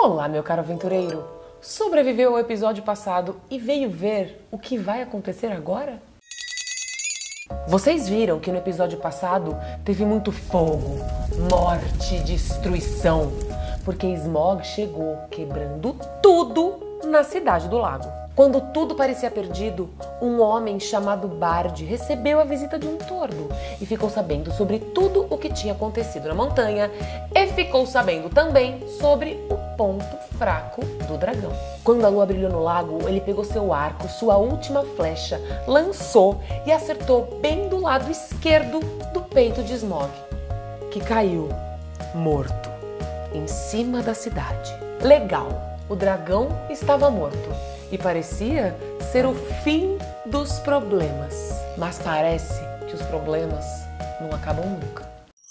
Olá, meu caro aventureiro! Sobreviveu ao episódio passado e veio ver o que vai acontecer agora? Vocês viram que no episódio passado teve muito fogo, morte e destruição, porque Smaug chegou quebrando tudo na Cidade do Lago. Quando tudo parecia perdido, um homem chamado Bard recebeu a visita de um tordo e ficou sabendo sobre tudo o que tinha acontecido na montanha e ficou sabendo também sobre o ponto fraco do dragão. Quando a lua brilhou no lago, ele pegou seu arco, sua última flecha, lançou e acertou bem do lado esquerdo do peito de Smaug, que caiu morto em cima da cidade. Legal, o dragão estava morto. E parecia ser o fim dos problemas. Mas parece que os problemas não acabam nunca.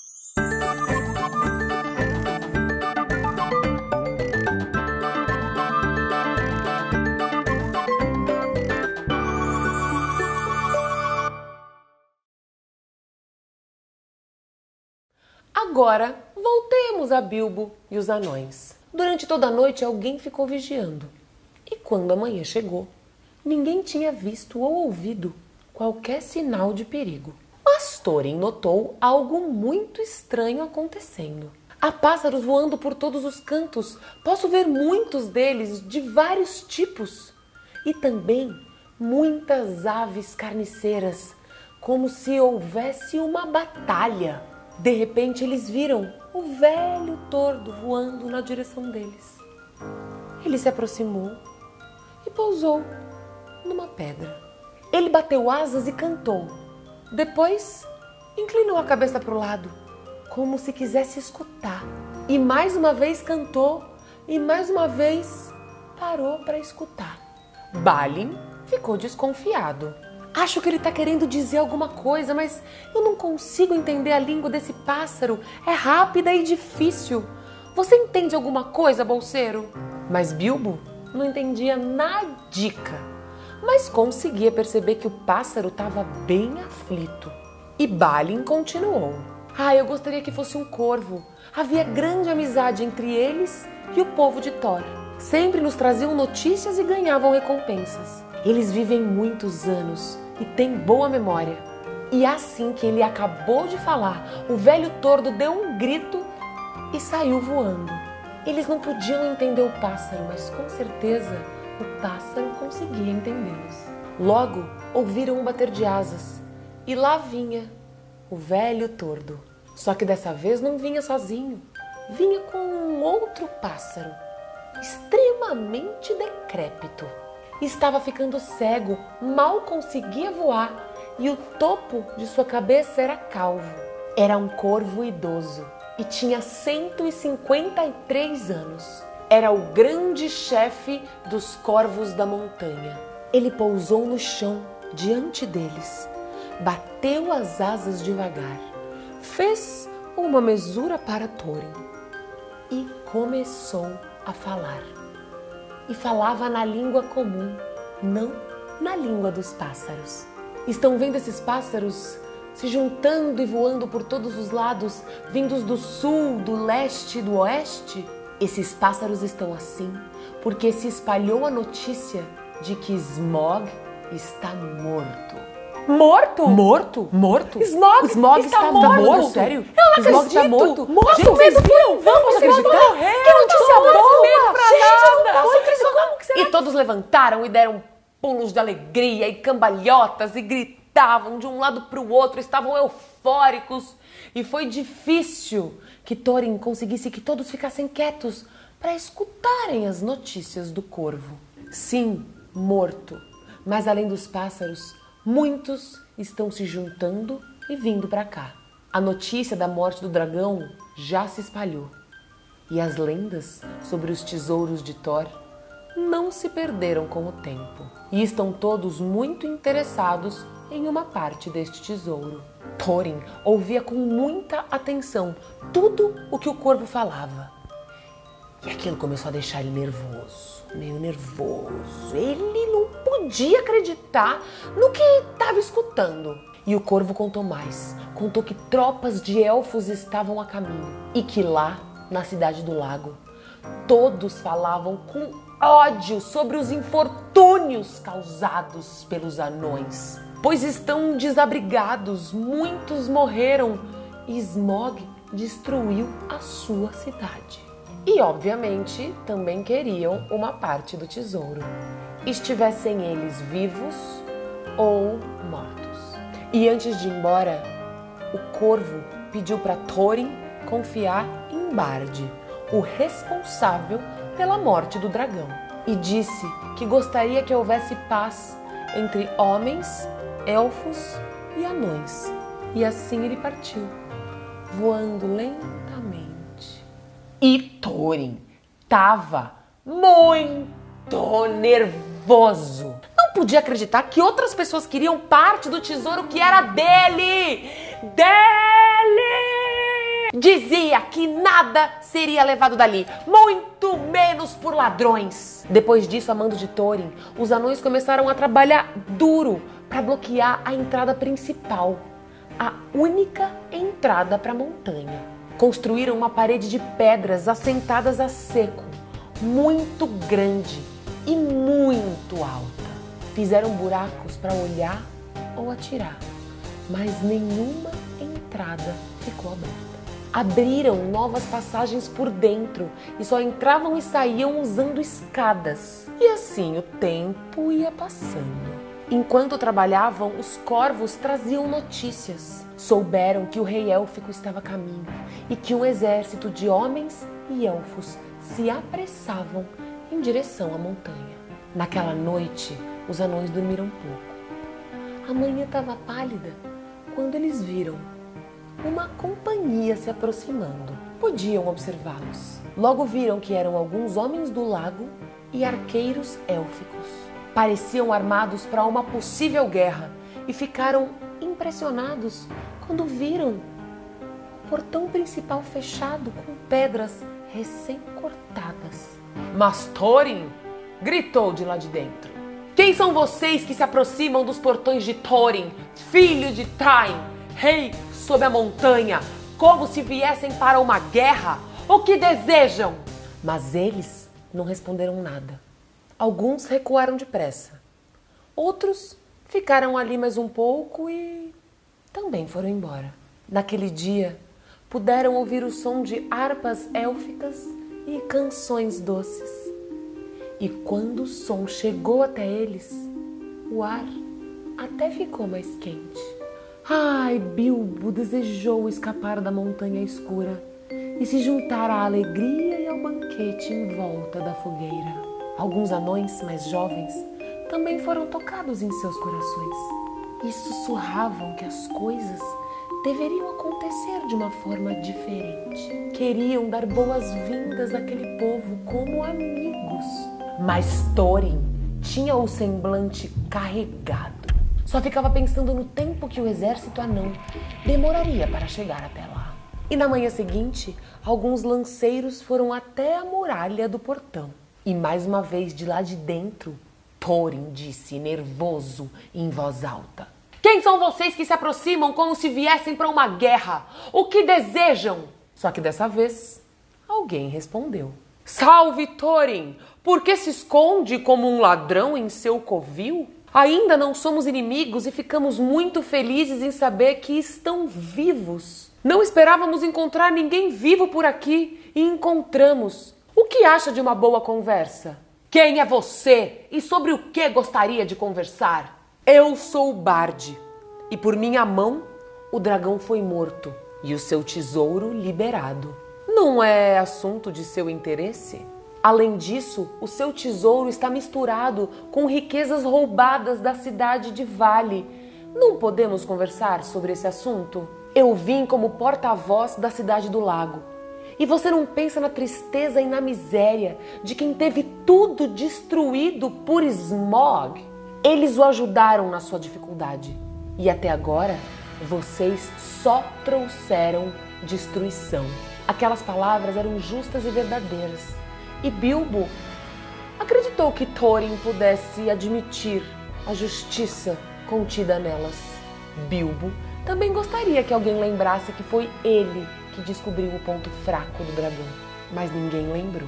Agora, voltemos a Bilbo e os anões. Durante toda a noite, alguém ficou vigiando. E quando a manhã chegou, ninguém tinha visto ou ouvido qualquer sinal de perigo. Mas Thorin notou algo muito estranho acontecendo. Há pássaros voando por todos os cantos. Posso ver muitos deles de vários tipos. E também muitas aves carniceiras, como se houvesse uma batalha. De repente eles viram o velho tordo voando na direção deles. Ele se aproximou e pousou numa pedra. Ele bateu asas e cantou. Depois, inclinou a cabeça para o lado, como se quisesse escutar. E mais uma vez cantou, e mais uma vez parou para escutar. Balin ficou desconfiado. Acho que ele está querendo dizer alguma coisa, mas eu não consigo entender a língua desse pássaro. É rápida e difícil. Você entende alguma coisa, bolseiro? Mas Bilbo não entendia nadica, mas conseguia perceber que o pássaro estava bem aflito. E Balin continuou. Eu gostaria que fosse um corvo. Havia grande amizade entre eles e o povo de Thor. Sempre nos traziam notícias e ganhavam recompensas. Eles vivem muitos anos e têm boa memória. E assim que ele acabou de falar, o velho tordo deu um grito e saiu voando. Eles não podiam entender o pássaro, mas com certeza o pássaro conseguia entendê-los. Logo, ouviram um bater de asas e lá vinha o velho tordo. Só que dessa vez não vinha sozinho, vinha com um outro pássaro, extremamente decrépito. Estava ficando cego, mal conseguia voar e o topo de sua cabeça era calvo. Era um corvo idoso. E tinha 153 anos. Era o grande chefe dos corvos da montanha. Ele pousou no chão diante deles, bateu as asas devagar, fez uma mesura para Thorin e começou a falar. E falava na língua comum, não na língua dos pássaros. Estão vendo esses pássaros se juntando e voando por todos os lados, vindos do sul, do leste e do oeste? Esses pássaros estão assim porque se espalhou a notícia de que Smaug está morto. Morto? Morto? Morto? Smaug está morto? Sério? Eu não Smaug acredito. Está morto? Morto? Gente, vocês viram? Vamos acreditar? Que notícia boa! Gente, não foi. E todos levantaram e deram pulos de alegria e cambalhotas e gritavam de um lado para o outro, estavam eufóricos. E foi difícil que Thorin conseguisse que todos ficassem quietos para escutarem as notícias do corvo. Sim, morto. Mas além dos pássaros, muitos estão se juntando e vindo para cá. A notícia da morte do dragão já se espalhou. E as lendas sobre os tesouros de Thor não se perderam com o tempo. E estão todos muito interessados em uma parte deste tesouro. Thorin ouvia com muita atenção tudo o que o corvo falava. E aquilo começou a deixar ele nervoso, meio nervoso. Ele não podia acreditar no que estava escutando. E o corvo contou mais. Contou que tropas de elfos estavam a caminho. E que lá, na Cidade do Lago, Todos falavam com ódio sobre os infortúnios causados pelos anões, pois estão desabrigados, muitos morreram e Smaug destruiu a sua cidade. E, obviamente, também queriam uma parte do tesouro, estivessem eles vivos ou mortos. E antes de ir embora, o corvo pediu para Thorin confiar em Bard, o responsável pela morte do dragão, e disse que gostaria que houvesse paz entre homens, elfos e anões. E assim ele partiu, voando lentamente. E Thorin estava muito nervoso. Não podia acreditar que outras pessoas queriam parte do tesouro que era dele! Dizia que nada seria levado dali, muito menos por ladrões. Depois disso, a mando de Thorin, os anões começaram a trabalhar duro para bloquear a entrada principal, a única entrada para a montanha. Construíram uma parede de pedras assentadas a seco, muito grande e muito alta. Fizeram buracos para olhar ou atirar, mas nenhuma entrada ficou aberta. Abriram novas passagens por dentro e só entravam e saíam usando escadas. E assim o tempo ia passando. Enquanto trabalhavam, os corvos traziam notícias. Souberam que o rei élfico estava a caminho e que um exército de homens e elfos se apressavam em direção à montanha. Naquela noite, os anões dormiram pouco. A manhã estava pálida quando eles viram uma companhia se aproximando. Podiam observá-los. Logo viram que eram alguns homens do lago e arqueiros élficos. Pareciam armados para uma possível guerra e ficaram impressionados quando viram o portão principal fechado com pedras recém-cortadas. Mas Thorin gritou de lá de dentro: "Quem são vocês que se aproximam dos portões de Thorin, filho de Tain, rei sob a montanha, como se viessem para uma guerra? O que desejam?" Mas eles não responderam nada. Alguns recuaram depressa. Outros ficaram ali mais um pouco e também foram embora. Naquele dia, puderam ouvir o som de harpas élficas e canções doces. E quando o som chegou até eles, o ar até ficou mais quente. Ai, Bilbo desejou escapar da montanha escura e se juntar à alegria e ao banquete em volta da fogueira. Alguns anões mais jovens também foram tocados em seus corações e sussurravam que as coisas deveriam acontecer de uma forma diferente. Queriam dar boas-vindas àquele povo como amigos. Mas Thorin tinha o semblante carregado. Só ficava pensando no tempo que o exército anão demoraria para chegar até lá. E na manhã seguinte, alguns lanceiros foram até a muralha do portão. E mais uma vez, de lá de dentro, Thorin disse, nervoso e em voz alta: "Quem são vocês que se aproximam como se viessem para uma guerra? O que desejam?" Só que dessa vez, alguém respondeu: "Salve, Thorin! Por que se esconde como um ladrão em seu covil? Ainda não somos inimigos e ficamos muito felizes em saber que estão vivos. Não esperávamos encontrar ninguém vivo por aqui e encontramos. O que acha de uma boa conversa? Quem é você e sobre o que gostaria de conversar?" "Eu sou o Bard e por minha mão o dragão foi morto e o seu tesouro liberado. Não é assunto de seu interesse? Além disso, o seu tesouro está misturado com riquezas roubadas da cidade de Vale. Não podemos conversar sobre esse assunto? Eu vim como porta-voz da cidade do lago. E você não pensa na tristeza e na miséria de quem teve tudo destruído por Smaug? Eles o ajudaram na sua dificuldade. E até agora, vocês só trouxeram destruição." Aquelas palavras eram justas e verdadeiras. E Bilbo acreditou que Thorin pudesse admitir a justiça contida nelas. Bilbo também gostaria que alguém lembrasse que foi ele que descobriu o ponto fraco do dragão, mas ninguém lembrou.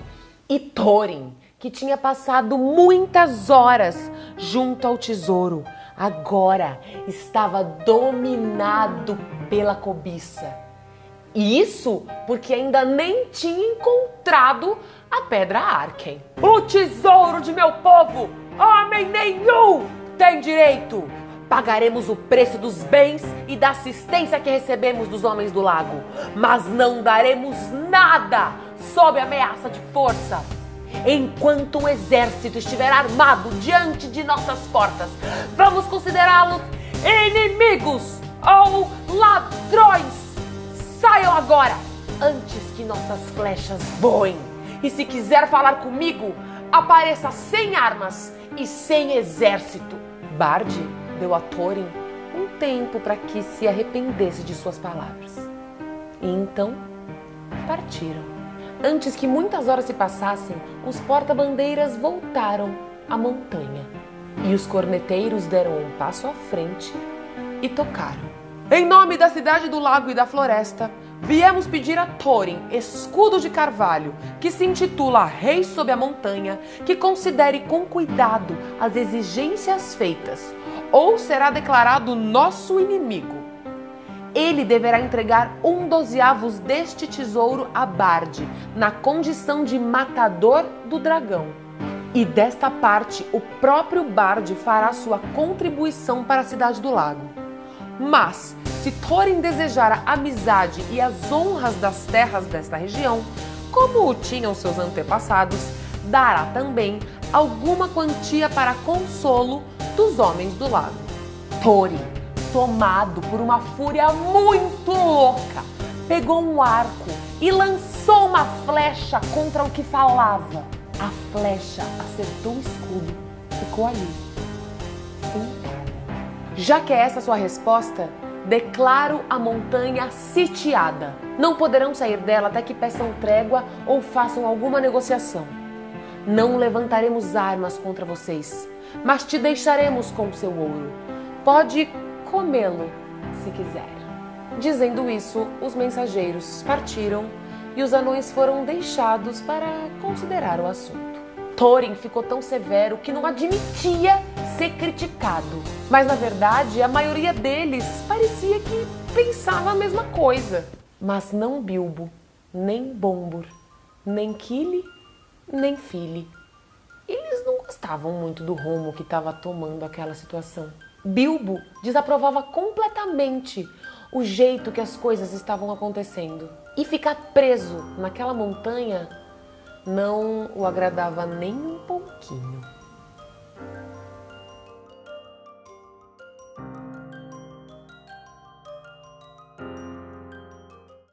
E Thorin, que tinha passado muitas horas junto ao tesouro, agora estava dominado pela cobiça. E isso porque ainda nem tinha encontrado a Pedra Arken. O tesouro de meu povo, homem nenhum tem direito. Pagaremos o preço dos bens e da assistência que recebemos dos homens do lago, mas não daremos nada sob ameaça de força. Enquanto um exército estiver armado diante de nossas portas, vamos considerá-los inimigos ou ladrões. Saiam agora, antes que nossas flechas voem. E se quiser falar comigo, apareça sem armas e sem exército. Bard deu a Thorin um tempo para que se arrependesse de suas palavras. E então partiram. Antes que muitas horas se passassem, os porta-bandeiras voltaram à montanha. E os corneteiros deram um passo à frente e tocaram. Em nome da cidade do lago e da floresta, viemos pedir a Thorin, escudo de carvalho, que se intitula Rei sob a Montanha, que considere com cuidado as exigências feitas, ou será declarado nosso inimigo. Ele deverá entregar 1/12 deste tesouro a Bard, na condição de matador do dragão. E desta parte, o próprio Bard fará sua contribuição para a cidade do lago. Mas, se Thorin desejar a amizade e as honras das terras desta região, como o tinham seus antepassados, dará também alguma quantia para consolo dos homens do lago. Thorin, tomado por uma fúria muito louca, pegou um arco e lançou uma flecha contra o que falava. A flecha acertou o escudo, ficou ali, sentada. Já que é essa a sua resposta, declaro a montanha sitiada. Não poderão sair dela até que peçam trégua ou façam alguma negociação. Não levantaremos armas contra vocês, mas te deixaremos com seu ouro. Pode comê-lo, se quiser. Dizendo isso, os mensageiros partiram e os anões foram deixados para considerar o assunto. Thorin ficou tão severo que não admitia ser criticado. Mas, na verdade, a maioria deles parecia que pensava a mesma coisa. Mas não Bilbo, nem Bombur, nem Kili, nem Fili. Eles não gostavam muito do rumo que estava tomando aquela situação. Bilbo desaprovava completamente o jeito que as coisas estavam acontecendo. E ficar preso naquela montanha não o agradava nem um pouquinho.